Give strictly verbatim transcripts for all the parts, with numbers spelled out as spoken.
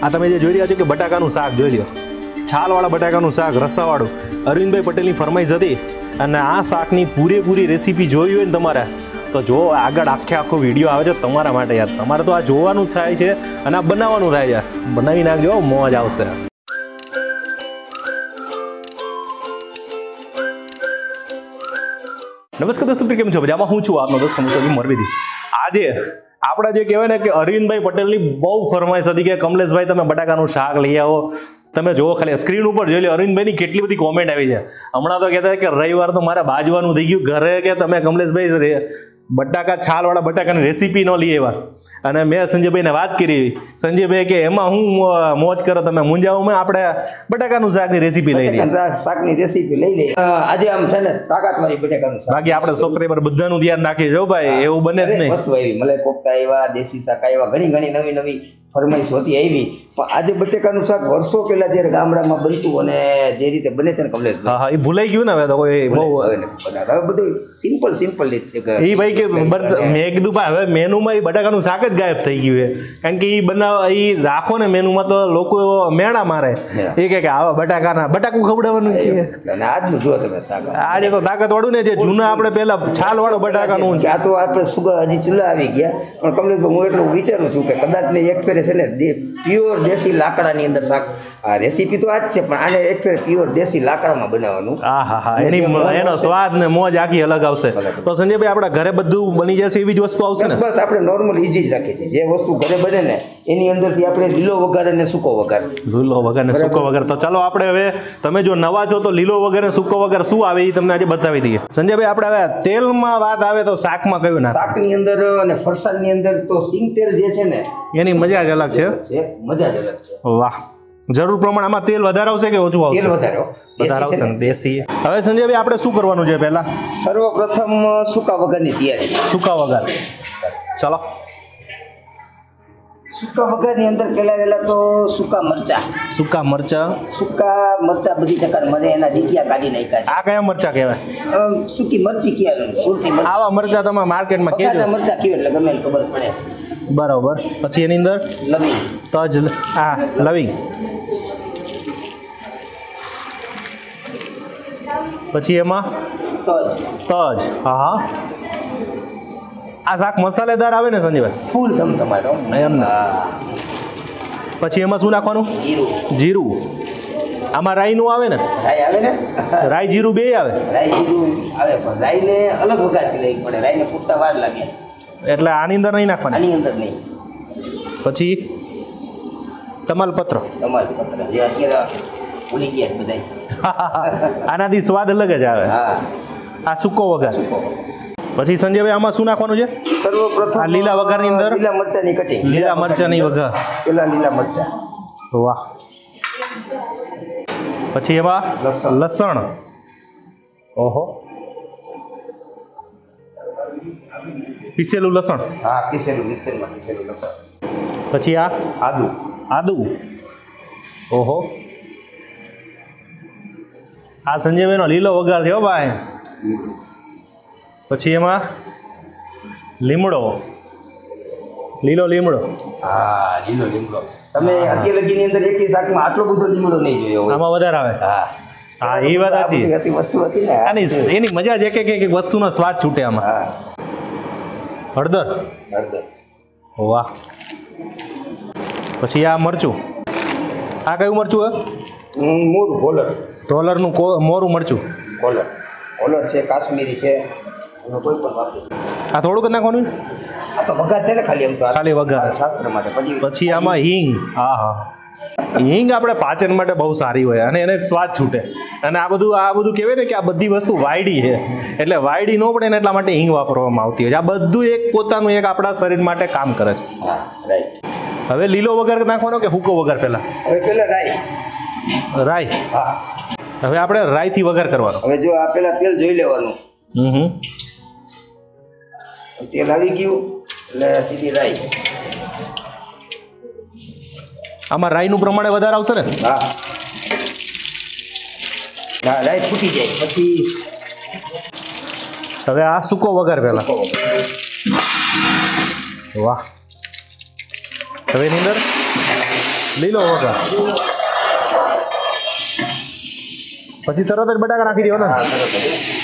આ તમે જે જોઈ રહ્યા છો કે બટાકાનું શાક જોઈ લ્યો, છાલવાળા બટાકાનું શાક રસાવાળું અરવિંદભાઈ પટેલની ફરમાઈશ હતી. અને આ શાકની પૂરેપૂરી રેસીપી જોઈ હોય ને તમારે તો જો આગળ આખે આખો વિડીયો આવે છે તમારા માટે યાર. તમારે તો આ જોવાનું થાય છે અને આ બનાવવાનું થાય યાર. બનાવી નાખજો, મોજ આવશે. નમસ્કાર દોસ્તો, કેમ છો? મજામાં હું છું આપનો દોસ્ત કમલેશ મોરબીથી. આજે આપણે જે કહેવાય ને કે અરવિંદભાઈ પટેલની બહુ ફરમાઈશ હતી કે કમલેશભાઈ તમે બટાકાનું શાક લઈ આવો. તમે જુઓ ખાલી સ્ક્રીન ઉપર જોઈ લો, અરવિંદભાઈની કેટલી બધી કોમેન્ટ આવી છે. હમણાં તો કહેતા કે રવિવાર તો મારે બાજવાનું થઈ ગયું ઘરે કે તમે કમલેશભાઈ બટાકા છાલવાળા બટાકાની રેસીપી ન લઈ આવ્યા. અને મેં સંજયભાઈને વાત કરી. સંજયભાઈ કે એમાં હું મોજ કરો, તમે મૂંઝાઓમાં આપણે બટાકાનું શાકની રેસીપી લઈ લઈએ. શાકની રેસીપી લઈ લઈએ આજે. આમ છે ને તાકાતવાળી બટાકાનું શાક. બાકી આપણે સબસ્ક્રાઈબર બધાનું ધ્યાન રાખી જો ભાઈ, એવું બને જ નહીં. વસ્તુ આવી મલાઈ કોફતા આવ્યા, દેશી શાક આવ્યા, ઘણી ઘણી નવી નવી ફરમાઈશ હોતી આવી. પણ આજે બટેકાનું શાક વર્ષો પહેલા જ્યારે ગામડામાં બનતું અને જે રીતે બને છે ને કમલેશભાઈ, હા હા એ ભૂલાઈ ગયું ને હવે તો કોઈ બહુ હવે બધું સિમ્પલ સિમ્પલ રીતે એ ભાઈ કે મેં કીધું ભાઈ હવે મેનુમાં એ બટાકાનું શાક જ ગાયબ થઈ ગયું છે. કારણ કે એ બનાવ એ રાખો ને મેનુમાં તો લોકો મેણા મારે. એ કે આવા બટાકાના બટાકું ખવડાવવાનું છે. અને આજનું જુઓ તમે શાક, આજે તો તાકાતવાળું ને જે જૂના આપણે પેલા છાલવાળો બટાકાનું. આ તો આપણે સુગર હજી ચૂલા આવી ગયા. પણ કમલેશભાઈ હું એટલું વિચારું છું કે કદાચ ને એક ફેરે છે ને પ્યોર દેશી લાકડાની અંદર શાક. આ રેસીપી તો આ જ છે પણ આને એક ફેર પ્યોર દેશી લાકડામાં બનાવવાનું. હા હા હા એની એનો સ્વાદ ને મોજ આખી અલગ આવશે. તો સંજયભાઈ આપણા ઘરે બધું બની જશે એવી જ વસ્તુ આવશે ને? બસ આપણે નોર્મલ ઈજી જ રાખીએ છીએ. જે વસ્તુ ઘરે બને ને એની અંદરથી આપણે લીલો વઘાર અને સૂકો વઘાર. લીલો વઘાર ને સૂકો વઘાર. તો ચાલો આપણે હવે, તમે જો નવા છો તો લીલો વઘાર ને સૂકો વઘાર શું આવે એ તમને આજે બતાવી દઈએ. સંજયભાઈ આપણે હવે તેલમાં વાત આવે તો શાકમાં કયું ના? શાકની અંદર અને ફરસાણની અંદર તો સિંગ તેલ જે છે ને એની મજા જ અલગ છે. મજા જ અલગ છે. વાહ, જરૂર પ્રમાણે આમાં તેલ વધારે આવશે કે ઓછું આવશે? તેલ વધારે વધારે આવશે ને દેશી. હવે સંજયભાઈ આપણે શું કરવાનું છે પહેલા? સર્વપ્રથમ સૂકા વઘારની તૈયારી. સૂકા વઘાર, ચાલો. સૂકા વઘારની અંદર પહેલા પહેલા તો સૂકા મરચા. સૂકા મરચા. સૂકા મરચા બધી પ્રકાર મને એના ડીકિયા કાઢી નાખ્યા છે. આ કયા મરચા કહેવાય? સૂકી મરચી કહેવાય. સુરતી મરચા. આવા મરચા તમે માર્કેટમાં કેજો. મરચા કહેવાય એટલે ગમે ખબર પડે. બરાબર. પછી એની અંદર લવિંગ. તજ. હા લવિંગ. પછી એમાં તજ. તજ. હા હા. આ શાક મસાલેદાર આવે ને સંજયભાઈ? ફૂલ ધમ તમારો એમ ને. પછી એમાં શું નાખવાનું? જીરું. જીરું. આમાં રાઈનું આવે ને? રાઈ આવે ને? રાઈ જીરું બે આવે? રાઈ જીરું આવે પણ રાઈને અલગ વઘારથી લઈ પડે. રાઈને ફૂટતા વાર લાગે એટલે આની અંદર નહીં નાખવાની? આની અંદર નહીં. પછી તમાલપત્ર. તમાલપત્ર જે અત્યારે ભૂલી ગયા બધા. આનાથી સ્વાદ અલગ જ આવે. હા. આ સૂકો વઘાર. પછી સંજયભાઈ આમાં શું નાખવાનું છે? સર્વપ્રથમ આ લીલા વઘારની અંદર લીલા મરચાની કટિંગ. લીલા મરચાની વઘાર. પેલા લીલા મરચા. વાહ. પછી એમાં લસણ. ઓહો, પીસેલું લસણ. હા પીસેલું મિક્સરમાં પીસેલું લસણ. પછી આ આદુ. આદુ. ઓહો, આ સંજયભાઈનો લીલો વઘાર થયો ભાઈ. પછી એમાં લીમડો. લીલો લીમડો. હા લીલો લીમડો. તમે અત્યાર લગીની અંદર એક શાકમાં આટલો બધો લીમડો નહીં જોયો. આમાં વધારે આવે. હા હા એ વાત સાચી. વસ્તુ હતી ને આની એની મજા જ એક એક એક વસ્તુનો સ્વાદ છૂટે આમાં. હા. હળદર. હળદર. વાહ. પછી આ મરચું. આ કયું મરચું હે? મોરું કોલર. ડોલરનું મોરું મરચું. કોલર. કોલર છે, કાશ્મીરી છે, કોઈ પણ વાપરી. આ થોડુંક નાખવાનું? આ તો વઘાર છે ને ખાલી. એમ તો ખાલી વઘાર શાસ્ત્ર માટે. પછી પછી આમાં હિંગ. હા હા, હિંગ આપણે પાચન માટે બહુ સારી હોય અને એને સ્વાદ છૂટે. અને આ બધું આ બધું કહેવાય ને કે આ બધી વસ્તુ વાયડી છે એટલે વાયડી ન પડે ને એટલા માટે હિંગ વાપરવામાં આવતી હોય છે. આ બધું એક પોતાનું એક આપણા શરીર માટે કામ કરે છે. હા રાઈટ. હવે લીલો વઘાર નાખવાનો કે સૂકો વઘાર પહેલા? હવે પહેલા રાઈ. રાઈ. હા. હવે આપણે રાઈથી વઘાર કરવાનો. હવે જો આ પહેલા તેલ જોઈ લેવાનું. હમ હમ. તેલ આવી ગયું એટલે સીધી રાઈ. આમાં રાઈનું પ્રમાણે વધારે આવશે ને? હા. હા રાઈ ફૂટી જાય પછી હવે આ સૂકો વઘાર પહેલા. વાહ. હવે એની અંદર લીલો વઘાર પછી તરત જ બટાકા નાખી દેવાના હા બરોબર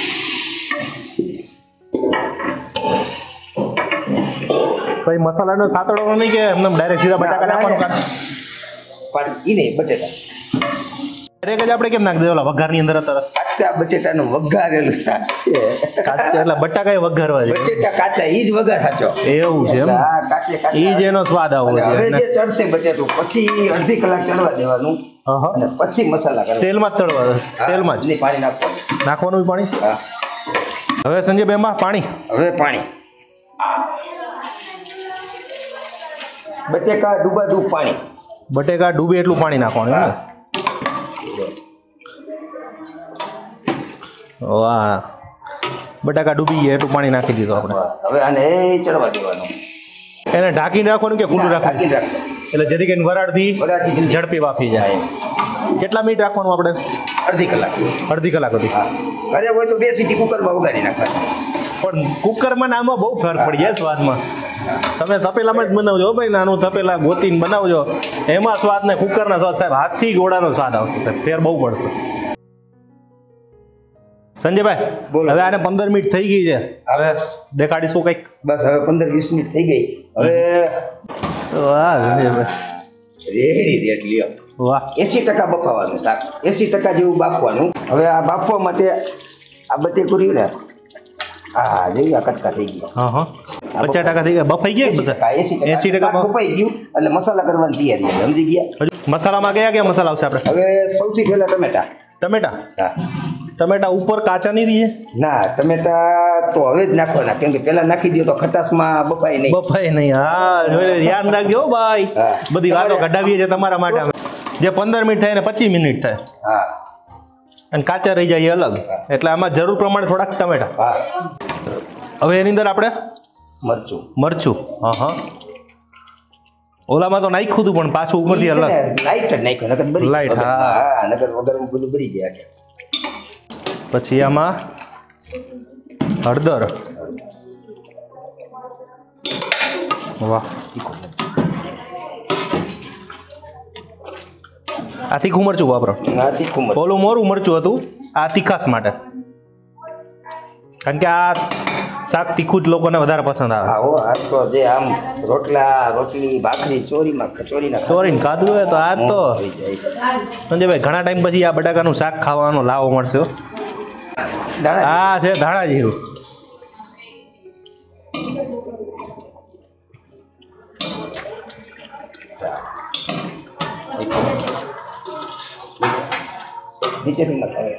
કઈ મસાલાનો સાતડવાનો નહીં કે એમને ડાયરેક્ટ સીધા બટાકા નાખવાનું પણ ઈ નહીં બટેટા ડાયરેક્ટ જ આપણે કેમ નાખી દેવાલા વઘારની અંદર તરત કાચા બટેટાનું વઘારેલું શાક છે કાચા એટલે બટાકા એ વઘારવા છે બટેટા કાચા ઈ જ વઘાર સાચો એવું છે એમ હા કાચે કાચા ઈ જ એનો સ્વાદ આવો અને છે હવે એટલે જે ચડશે બટેટું પછી અડધી કલાક ચડવા દેવાનું અહં. અને પછી મસાલા કરવાના તેલમાં જ તળવા તેલમાં જ નહીં, પાણી નાખવાનું નાખવાનું પાણી હા હવે સંજયભાઈ એમાં પાણી હવે પાણી બટેકા ડૂબા ડૂબ પાણી બટેકા ડૂબે એટલું પાણી નાખવાનું એમ ને? વાહ બટાકા ડૂબી ગયા એટલું પાણી નાખી દીધું આપણે હવે આને એ ચડવા દેવાનું એને ઢાંકીને રાખવાનું કે ખુલ્લું રાખવાનું ઢાંકીને રાખવાનું. એટલે જેથી કરીને વરાળથી વરાળથી જલ્દી. ઝડપી વાફી જાય કેટલા મિનિટ રાખવાનું આપણે અડધી કલાક અડધી કલાક સુધી હા ઘરે હોય તો બે સીટી કુકરમાં વગાડી નાખવાની પણ કુકરમાં ને આમાં બહુ ફરક પડી જાય સ્વાદમાં તમે તપેલામાં જ બનાવજો હો ભાઈ નાનું તપેલા ગોતીને બનાવજો એમાં સ્વાદ ને કુકરના સ્વાદ સાહેબ હાથથી ગોળાનો સ્વાદ આવશે સાહેબ ફેર બહુ પડશે સંજયભાઈ બોલો. હવે આને પંદર મિનિટ થઈ ગઈ છે હવે દેખાડીશું કંઈક બસ હવે પંદર વીસ મિનિટ થઈ ગઈ હવે વાહ સંજયભાઈ રેડી રેટ લ્યો વાહ એસી ટકા બફાવાનું શાક એસી ટકા જેવું બાફવાનું હવે આ બાફવા માટે આ બટેકું રહ્યું ને હા જોયું આ કટકા થઈ ગયા હા હા પચાસ ટકા થઈ ગયા બફાઈ ગયા બધા એસી ટકા એસી ટકા શાક બફાઈ ગયું એટલે મસાલા કરવાની તૈયારી છે સમજી ગયા હજુ મસાલામાં કયા કયા મસાલા આવશે આપણે હવે સૌથી પહેલા ટમેટા ટમેટા હા ટમેટા ઉપર કાચા નહીં રહીએ ના ટમેટા તો હવે જ નાખવાના કેમ કે પેલા નાખી દો તો ખટાશમાં બફાય નહીં બફાઈ નહીં હા જોઈ ધ્યાન રાખજો હો ભાઈ હા. બધી વાતો કઢાવીએ છીએ તમારા માટે અમે. જે પંદર મિનિટ થાય ને પચીસ મિનિટ થાય હા અને કાચા રહી જાય એ અલગ એટલે આમાં જરૂર પ્રમાણે થોડાક ટમેટા હા હવે એની અંદર આપણે મરચું મરચું હા હા ઓલામાં તો નાખ્યું હતું પણ પાછું ઉપરથી અલગ લાઈટ જ નાખ્યું નકર બરી Light, વગર- હા. હા નકર વગરમાં બધું બરી જાય પછી આમાં હળદર વાહ આ તીખું મરચું વાપરો હા તીખું મરચું ઓલું મોરું મરચું હતું આ તીખાસ માટે કારણ કે આ શાક તીખું જ લોકોને વધારે પસંદ આવે હા હો આ તો જે આમ રોટલા રોટલી ભાખરી ચોરીમાં ચોરીના ચોરીને ખાધું હોય તો આ તો થઈ જાય સંજયભાઈ ઘણા ટાઈમ પછી આ બટાકાનું શાક ખાવાનો લાવો મળશે હો. દાણા આ છે ધાણા જીરું નીચેથી નાખવાનું.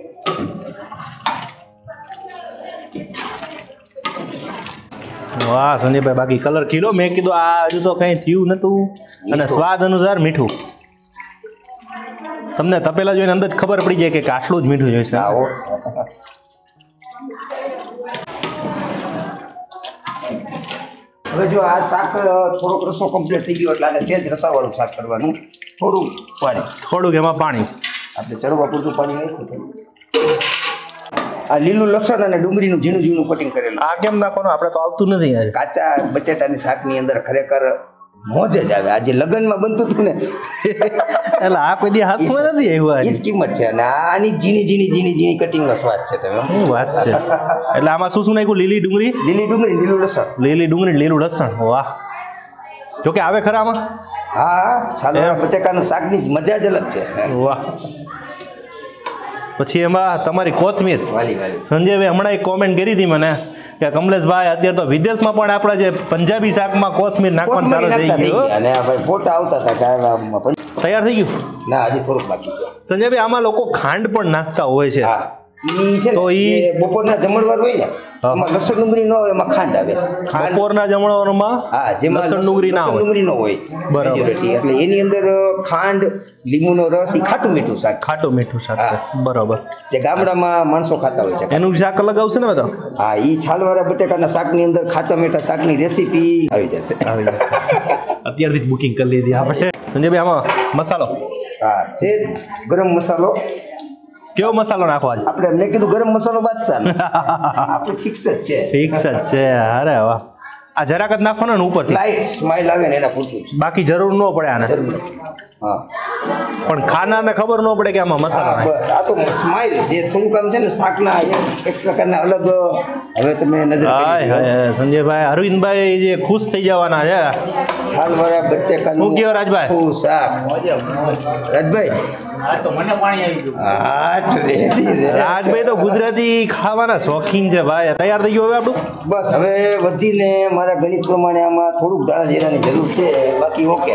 વાહ સંજયભાઈ બાકી કલર ખીલો મેં કીધું આ હજુ તો કંઈ થયું નતું અને સ્વાદ અનુસાર મીઠું તમને તપેલા જોઈને અંદર જ ખબર પડી જાય કે આટલું જ મીઠું જોઈશે હા હો હવે જો આ શાક થોડોક રસો કમ્પ્લીટ થઈ ગયો એટલે આને સેજ રસાવાળું શાક કરવાનું થોડું પાણી થોડુંક એમાં પાણી આપણે ચડવા પૂરતું પાણી નાખ્યું હતું. આ લીલું લસણ અને ડુંગળીનું ઝીણું ઝીણું કટિંગ કરેલું આ કેમ નાખવાનું આપણે તો આવતું નથી યાર કાચા બટેટાની શાકની અંદર ખરેખર મોજ જ આવે આજે લગ્નમાં બનતું હતું ને એટલે આ કોઈ દી હાથમાં નથી આવ્યું એ જ કિંમત છે અને આની ઝીણી ઝીણી ઝીણી ઝીણી કટિંગનો સ્વાદ છે તમે શું વાત છે એટલે આમાં શું શું નાખ્યું લીલી ડુંગળી લીલી ડુંગળી લીલું લસણ લીલી ડુંગળી લીલું લસણ વાહ જોકે આવે ખરા આમાં હા ચાલો બટેકાનું શાકની જ મજા જ અલગ છે વાહ પછી એમાં તમારી કોથમીર વાલી વાલી સંજયભાઈ હમણાં એક કોમેન્ટ કરી હતી મને કે કમલેશભાઈ અત્યારે તો વિદેશમાં પણ આપણા જે પંજાબી શાકમાં કોથમીર નાખવાનું ચાલુ થઈ નાખતા થઈ ગયું ગયા અને આ ભાઈ ફોટા આવતા હતા કે આ પંચ- તૈયાર થઈ ગયું ના હજી થોડુંક બાકી છે સંજયભાઈ આમાં લોકો ખાંડ પણ નાખતા હોય છે હા ઈ છે તો ને ઈ- જે બપોરના જમણવાર હોય ને હા. એમાં લસણ ડુંગળી ન હોય એમાં ખાંડ આવે ખાંડ બપોરના જમણવારમાં હા જેમાં લસણ ડુંગળી ના લસણ હોય ડુંગળી ન હોય બરાબર. majority. એટલે એની અંદર ખાંડ લીંબુનો રસ ઈ ખાટું મીઠું શાક ખાટું મીઠું શાક છે. બરોબર જે ગામડામાં માણસો ખાતા હોય છે એનું શાક અલગ આવશે ને બધા હા ઈ છાલવાળા બટેકાના શાકની અંદર ખાટા મીઠા શાકની રેસીપી આવી જશે આવી જાય અત્યારથી જ બુકિંગ કરી લીધી આપણે સંજયભાઈ આમાં મસાલો હા સેજ ગરમ મસાલો કેવો મસાલો નાખવો આજે આપણે મેં કીધું ગરમ મસાલો બાદશાહ આપણે ફિક્સ જ છે ફિક્સ જ છે અરે વાહ આ જરાક જ નાખવાનો ને ઉપરથી લાઈટ સ્માઈલ આવે ને એના પૂરતું જ. બાકી જરૂર ન પડે આને જરૂર નથી. હા પણ ખાનારને ખબર ન પડે કે આમાં મસાલા હા, નાખે. બસ આ તો સ્માઈલ જે થોડુંક આમ છે ને શાકના એક- એક પ્રકારના અલગ હવે તમે નજર હાય કરી લો. હાય સંજયભાઈ અરવિંદભાઈ જે ખુશ થઈ જવાના છે. છાલવાળા બટેકાનું શું કહો રાજભાઈ? આખું શાક. રાજભાઈ આઠ રેડી રે. રાજભાઈ તો ગુજરાતી ખાવાના શોખીન છે ભાઈ. તૈયાર થઈ ગયું હવે આપણું? બસ હવે વધીને મારા ગણિત પ્રમાણે આમાં થોડુંક દાણા જીરાની જરૂર છે, બાકી ઓકે.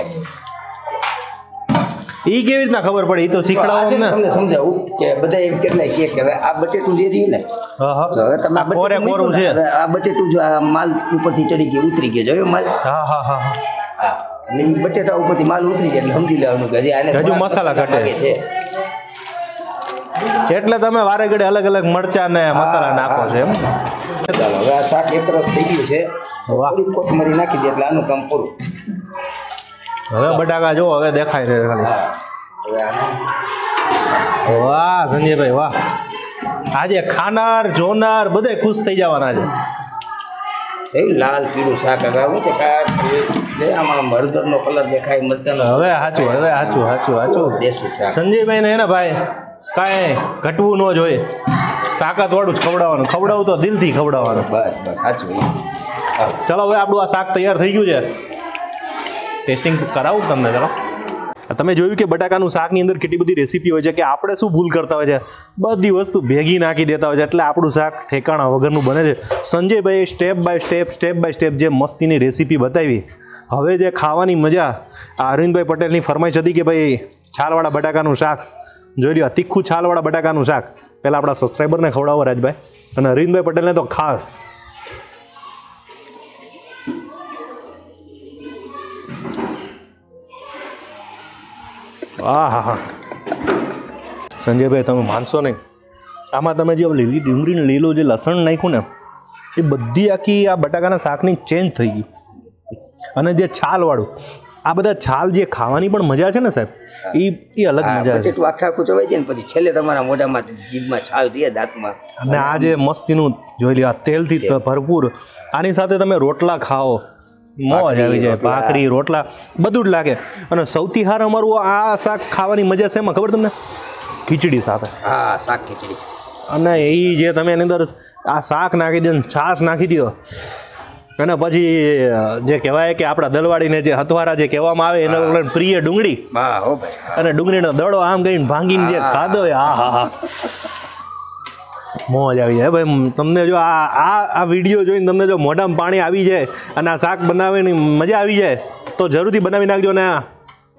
ઈ કેવી રીતના ખબર પડે? ઈ તો તો આ શીખડાવો છે ને ને. તમને સમજાવું કે બધા એમ કેટલાય કહે કે હવે આ બટેટું જે રહ્યું ને હા, હા. તો હવે તમે આ આ કોરે બટેટું કોરું મૂકો ને, છે. હવે આ બટેટું જો આ માલ ઉપરથી ચડી ગયો ઉતરી ગયો જોયો માલ હા હા હા હા. હા એટલે ઈ બટેટા ઉપરથી માલ ઉતરી જાય એટલે સમજી લેવાનું કે હજી આને હજુ થોડાક મસાલા ઘટે. લાગે છે. એટલે તમે વારે ઘડે અલગ અલગ મરચા ને મસાલા નાખો છો એમ? ચાલો હવે આ શાક એક રસ થઈ ગયું છે. વાહ. થોડી કોથમરી નાખી દે એટલે આનું કામ પૂરું. હવે બટાકા જો હવે દેખાય છે ખાલી. હા હવે આનું વાહ સંજયભાઈ વાહ. આજે ખાનાર જોનાર બધે ખુશ થઈ જવાના છે. થયું લાલ પીળું શાક. હવે આવું છે કાંઈક એટલે આમાં હળદરનો કલર દેખાય, મરચાંનો હવે સાચું હવે સાચું સાચું સાચું દેશી શાક. સંજયભાઈ ને એને ભાઈ કાંઈ ઘટવું ન જોઈએ. તાકાત વાળું જ ખવડાવવાનું. ખવડાવું તો દિલથી ખવડાવવાનું. બસ બસ સાચું એ. હા ચલો હવે આપણું આ શાક તૈયાર થઈ ગયું છે. ટેસ્ટિંગ કરાવું તમને ચલો. તમે જોયું કે બટાકાનું શાકની અંદર કેટલી બધી રેસીપી હોય છે કે આપણે શું ભૂલ કરતા હોય છે, બધી વસ્તુ ભેગી નાખી દેતા હોય છે એટલે આપણું શાક ઠેકાણા વગરનું બને છે. સંજયભાઈએ step by step step by step જે મસ્તીની રેસીપી બતાવી. હવે જે ખાવાની મજા આ અરવિંદભાઈ પટેલની ફરમાઈશ હતી કે ભાઈ છાલવાળા બટાકાનું શાક જોઈ લ્યો. તીખું છાલવાળા બટાકાનું શાક પહેલાં આપણા સબસ્ક્રાઈબરને ખવડાવો રાજભાઈ, અને અરવિંદભાઈ પટેલને તો ખાસ. હા હા હા સંજયભાઈ તમે માનશો નહીં, આમાં તમે જે લીલી ડુંગળીને લીલું જે લસણ નાખ્યું ને એ બધી આખી આ બટાકાના શાકની ચેન્જ થઈ ગઈ. અને જે છાલવાળું આ બધા છાલ જે ખાવાની પણ મજા છે ને સાહેબ, એ એ અલગ હા, મજા છે. બટેટું આખે આખું ચવાઈ જાય ને પછી છેલ્લે તમારા મોઢામાં જીભમાં છાલ રહે દાંતમાં. અને આ જે મસ્તીનું જોઈ લ્યો આ તેલથી ત- ભરપૂર આની સાથે તમે રોટલા ખાઓ, મોજ આવી જાય. રોટલા. ભાખરી રોટલા બધું જ લાગે. અને સૌથી હાર અમારું આ શાક ખાવાની મજા છે એમાં ખબર તમને? ખીચડી સાથે. હા શાક ખીચડી. અને એ જે તમે એની અંદર આ શાક નાખી દો ને છાશ નાખી દો અને પછી જે કહેવાય કે આપણા દલવાડીને જે હથવારા જે કહેવામાં આવે એનો પ્રિય ડુંગળી હા હો ભાઈ. અને ડુંગળીનો દડો આમ કરીને ભાંગીને જે ખાધો હોય આ હા હા મોજ આવી જાય ભાઈ. તમને જો આ આ આ વિડીયો જોઈને તમને જો મોઢામાં પાણી આવી જાય અને આ શાક બનાવવાની મજા આવી જાય તો જરૂરથી બનાવી નાખજો ને આ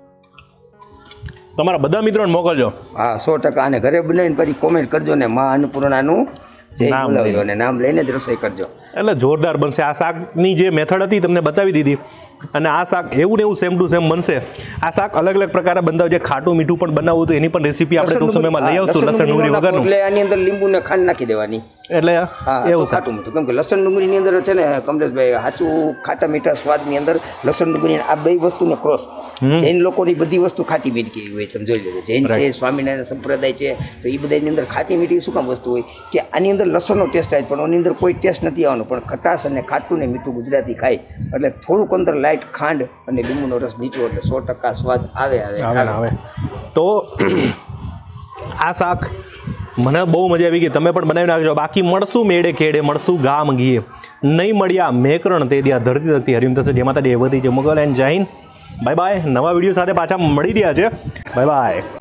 તમારા બધા મિત્રોને મોકલજો. હા સો ટકા. આને ઘરે બનાવીને પછી કોમેન્ટ કરજો ને માં અન્નપૂર્ણાનું જય નામ બોલાવજો અને નામ લઈને જ રસોઈ કરજો. એટલે જોરદાર બનશે. આ શાકની જે મેથડ હતી તમને બતાવી દીધી અને આ શાક એવું ને એવું સેમ ટુ સેમ બનશે. આ શાક અલગ અલગ પ્રકારે બનાવ જે ખાટું મીઠું પણ બનાવવું હતું એની પણ રેસીપી આપણે ટૂંક સમયમાં લઈ આવશું લસણ ડુંગળી વગરનું. એટલે આની અંદર લીંબુ ને ખાંડ નાખી દેવાની. એટલે હા તો એવું શાક. ખાટું મીઠું. કેમ કે લસણ ડુંગળીની અંદર છે ને કમલેશભાઈ સાચું ખાટા મીઠા સ્વાદની અંદર લસણ ડુંગળી આ બે વસ્તુને ક્રોસ. જૈન લોકોની બધી વસ્તુ ખાટી મીઠી હોય તમે જોઈ લેજો. જૈન છે, સ્વામિનારાયણ સંપ્રદાય છે, તો એ બધાની અંદર ખાટી મીઠી શું કામ વસ્તુ હોય કે આની અંદર લસણનો ટેસ્ટ આવે પણ આની અંદર કોઈ ટેસ્ટ નથી આવવાનો. પણ ખટાશ અને ખાટું ને મીઠું ગુજરાતી ખાય એટલે થોડુંક અંદર લાઇટ ખાંડ અને લીંબુનો રસ નીચો એટલે સો ટકા સ્વાદ આવે આવે આવે ને આવે. તો આ શાક મને બહુ મજા આવી ગઈ. તમે પણ બનાવી નાખજો. બાકી મળશું મેળે ખેડે, મળશું ગામ ગીએ, નહીં મળ્યા મેકરણ તે ત્યાં ધરતી ધરતી હરિમ થશે. જે માતા દેવતી જે Mughal and Jain. Bye bye. નવા વિડીયો સાથે પાછા મળી રહ્યા છે. Bye by.